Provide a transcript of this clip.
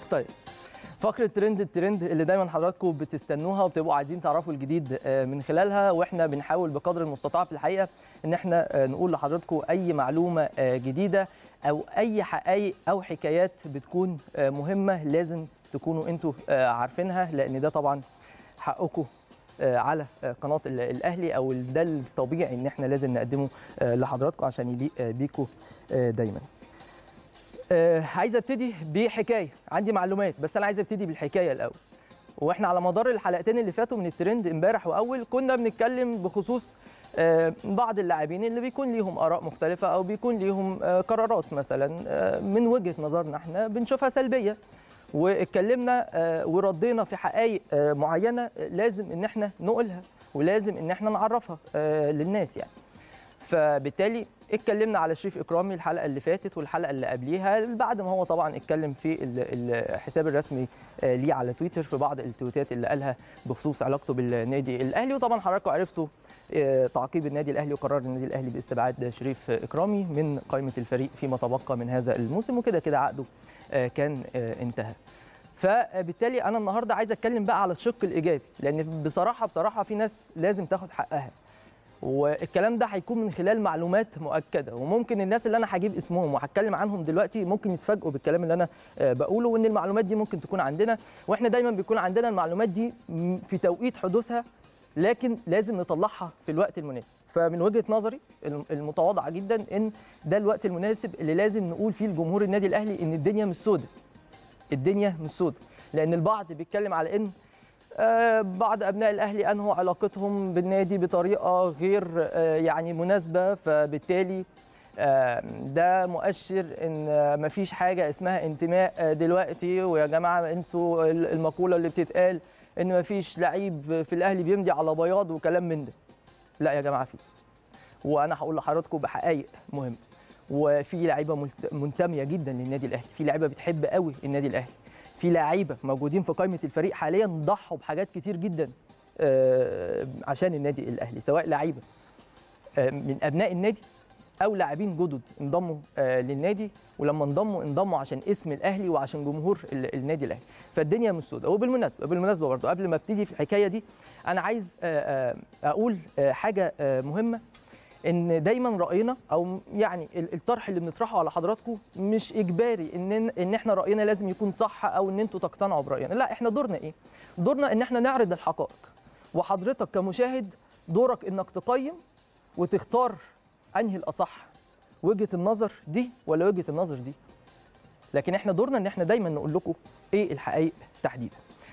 طيب، فقرة الترند اللي دايما حضراتكم بتستنوها وبتبقوا عايزين تعرفوا الجديد من خلالها، واحنا بنحاول بقدر المستطاع في الحقيقة ان احنا نقول لحضراتكم اي معلومة جديدة او اي حقائق او حكايات بتكون مهمة لازم تكونوا انتوا عارفينها، لان ده طبعا حقكم على قناة الاهلي، او ده الطبيعي ان احنا لازم نقدمه لحضراتكم عشان يليق بيكم دايما. عايز ابتدي بحكايه، عندي معلومات بس انا عايز ابتدي بالحكايه الاول. واحنا على مدار الحلقتين اللي فاتوا من الترند امبارح واول كنا بنتكلم بخصوص بعض اللاعبين اللي بيكون ليهم اراء مختلفه او بيكون ليهم قرارات مثلا من وجهه نظرنا احنا بنشوفها سلبيه، واتكلمنا وردينا في حقائق معينه لازم ان احنا نقولها ولازم ان احنا نعرفها للناس يعني. فبالتالي اتكلمنا على شريف إكرامي الحلقه اللي فاتت والحلقه اللي قبليها، بعد ما هو طبعا اتكلم في الحساب الرسمي ليه على تويتر في بعض التويتات اللي قالها بخصوص علاقته بالنادي الاهلي. وطبعا حضراتكم عرفتوا تعقيب النادي الاهلي وقرار النادي الاهلي باستبعاد شريف إكرامي من قائمه الفريق فيما تبقى من هذا الموسم، وكده كده عقده كان انتهى. فبالتالي انا النهارده عايز اتكلم بقى على الشق الايجابي، لان بصراحه في ناس لازم تاخد حقها، والكلام ده هيكون من خلال معلومات مؤكده، وممكن الناس اللي انا هجيب اسمهم وهتكلم عنهم دلوقتي ممكن يتفاجئوا بالكلام اللي انا بقوله، وان المعلومات دي ممكن تكون عندنا، واحنا دايما بيكون عندنا المعلومات دي في توقيت حدوثها، لكن لازم نطلعها في الوقت المناسب. فمن وجهه نظري المتواضعه جدا ان ده الوقت المناسب اللي لازم نقول فيه لجمهور النادي الاهلي ان الدنيا مش سودة. الدنيا مش سودة، لان البعض بيتكلم على ان بعض ابناء الاهلي انهوا علاقتهم بالنادي بطريقه غير يعني مناسبه، فبالتالي ده مؤشر ان مفيش حاجه اسمها انتماء دلوقتي، ويا جماعه انسوا المقوله اللي بتتقال ان مفيش لعيب في الاهلي بيمضي على بياض وكلام من ده. لا يا جماعه فيه، وانا هقول لحضراتكم بحقائق مهمه، وفي لعيبه منتميه جدا للنادي الاهلي، في لعيبه بتحب قوي النادي الاهلي، في لاعيبه موجودين في قائمه الفريق حاليا ضحوا بحاجات كتير جدا عشان النادي الاهلي، سواء لعيبه من ابناء النادي او لاعبين جدد انضموا للنادي، ولما انضموا عشان اسم الاهلي وعشان جمهور النادي الاهلي. فالدنيا مش سوداء. وبالمناسبه برضه قبل ما ابتدي في الحكايه دي انا عايز اقول حاجه مهمه، ان دايما راينا او يعني الطرح اللي بنطرحه على حضراتكم مش اجباري ان احنا راينا لازم يكون صح او ان انتوا تقتنعوا براينا، لا، احنا دورنا ايه؟ دورنا ان احنا نعرض الحقائق، وحضرتك كمشاهد دورك انك تقيم وتختار انهي الاصح، وجهه النظر دي ولا وجهه النظر دي. لكن احنا دورنا ان احنا دايما نقول لكم ايه الحقائق تحديدا.